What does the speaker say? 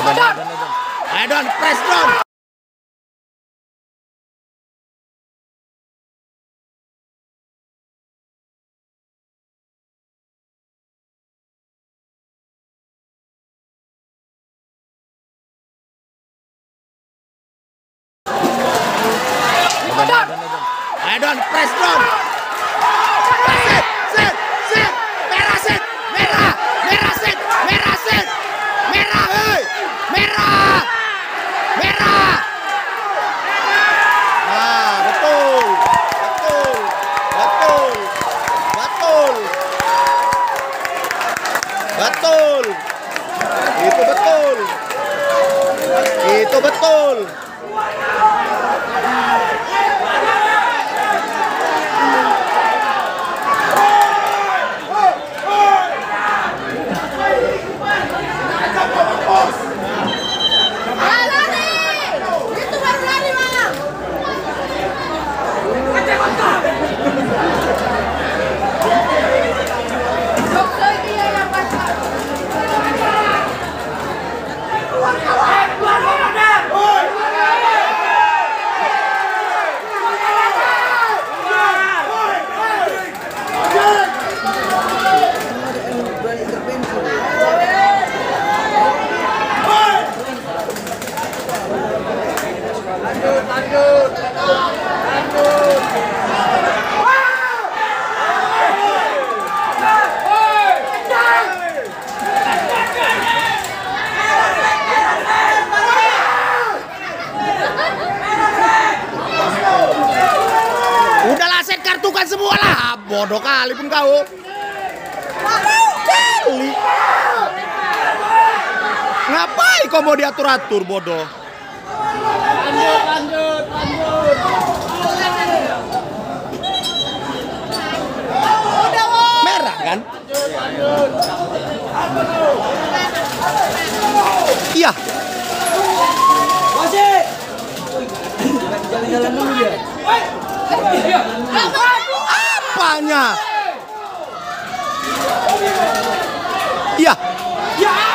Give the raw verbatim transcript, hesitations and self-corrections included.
Ayo Don, press Don. Ayo Don, press Don. Set, set, set. Merah set, merah, merah set, merah set. Merah, hei. Merah. Merah. Ah, betul. Betul. Betul. Betul. Betul. Itu betul. Itu betul. Udahlah, set kartukan semua lah. Bodoh kali pun kau. Kali. Ngapain kau mau diatur-atur, bodoh? Lanjut, lanjut, lanjut. Merah kan? Lanjut, lanjut. Iya. Wasit. Jalan-jalan dulu dia. Apanya? Iya. Ya.